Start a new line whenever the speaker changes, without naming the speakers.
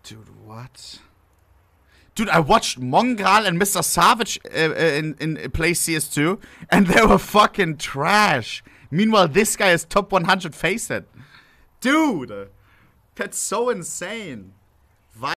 Dude, what? Dude, I watched mongraal and mrsavage in play CS2, and they were fucking trash. Meanwhile, this guy is top 100 face it. Dude, that's so insane.